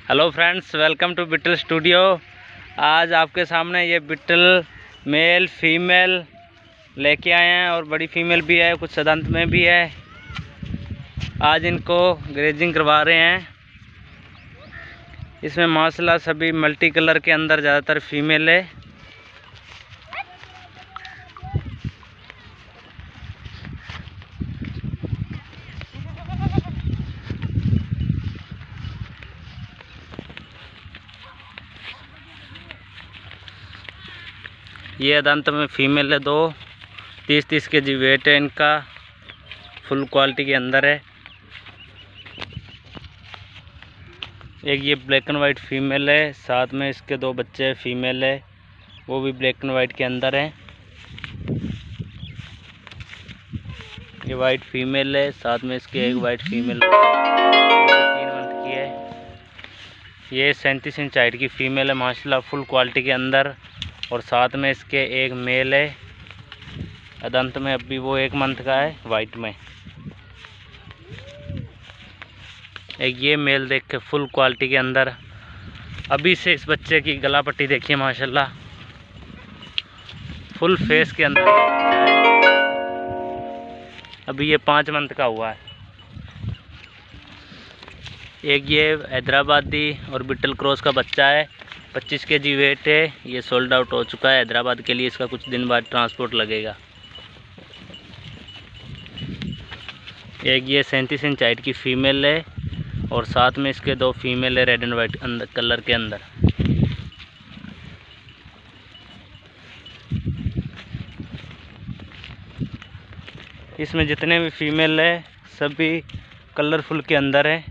Hello friends, welcome to Beetal studio. आज आपके सामने ये बिटल मेल फीमेल लेके आए हैं और बड़ी फीमेल भी है, कुछ सदंत में भी है। आज इनको ग्रेजिंग करवा रहे हैं। इसमें माशाल्लाह सभी मल्टी कलर के अंदर ज़्यादातर फीमेल है। ये अदंत में फीमेल है, 30-30 kg वेट है इनका, फुल क्वालिटी के अंदर है। एक ये ब्लैक एंड वाइट फीमेल है, साथ में इसके 2 बच्चे फीमेल है, वो भी ब्लैक एंड वाइट के अंदर हैं। ये वाइट फीमेल है, साथ में इसके एक वाइट फीमेल 3 मंथ की है। ये 37 इंच हाइट की फीमेल है माशाल्लाह, फुल क्वालिटी के अंदर। और साथ में इसके एक मेल है अदंत में, अभी वो 1 मंथ का है, वाइट में। एक ये मेल देख के फुल क्वालिटी के अंदर। अभी से इस बच्चे की गला पट्टी देखिए माशाल्लाह, फुल फेस के अंदर। अभी ये 5 मंथ का हुआ है। एक ये हैदराबादी और बिटल क्रॉस का बच्चा है, 25 kg वेट है। ये सोल्ड आउट हो चुका है हैदराबाद के लिए, इसका कुछ दिन बाद ट्रांसपोर्ट लगेगा। एक ये 37 इंच हाइट की फीमेल है और साथ में इसके 2 फीमेल है रेड एंड वाइट कलर के अंदर। इसमें जितने भी फीमेल है सभी कलरफुल के अंदर है।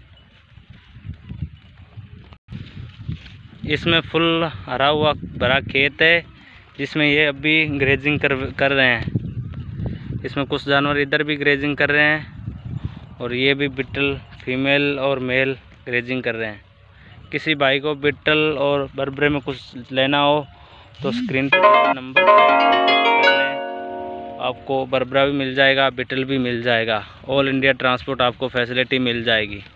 इसमें फुल हरा हुआ भरा खेत है, जिसमें ये अभी ग्रेजिंग कर रहे हैं। इसमें कुछ जानवर इधर भी ग्रेजिंग कर रहे हैं और ये भी बिटल फीमेल और मेल ग्रेजिंग कर रहे हैं। किसी भाई को बिटल और बरबरे में कुछ लेना हो तो स्क्रीन पर नंबर कर लें, आपको बरबरा भी मिल जाएगा, बिटल भी मिल जाएगा। ऑल इंडिया ट्रांसपोर्ट आपको फैसिलिटी मिल जाएगी।